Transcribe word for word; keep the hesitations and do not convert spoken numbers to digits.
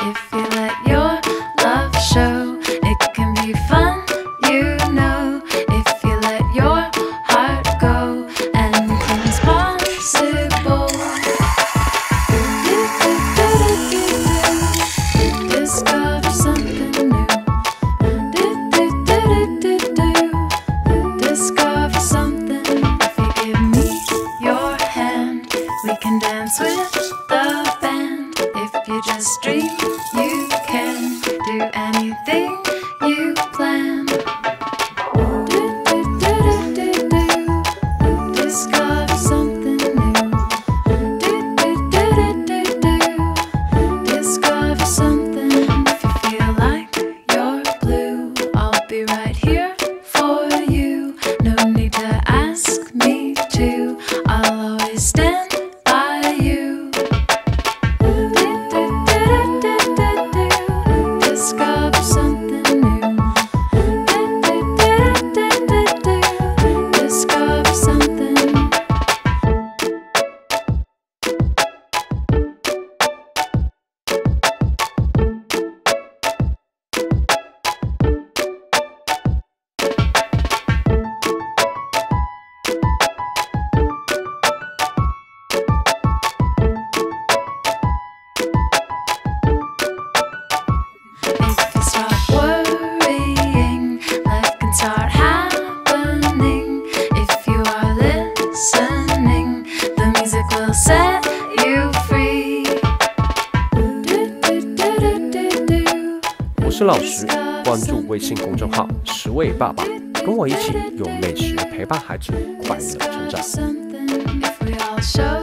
if you let your love show. It can be fun, you know, if you let your heart go. Anything's possible. Discover something new. Discover something. If you give me your hand, we can dance with the band. If you just dream, you can do anything you plan. Discover something new. Discover something. If you feel like you're blue, I'll be right here for you. No need to ask me to. I'll always stand by you. Discover something new. Discover something. If you stop worrying, life can start happening. If you are listening, the music will set you free. 我是老石，关注微信公众号“十位爸爸”，跟我一起用美食陪伴孩子快乐成长。 Something if we all show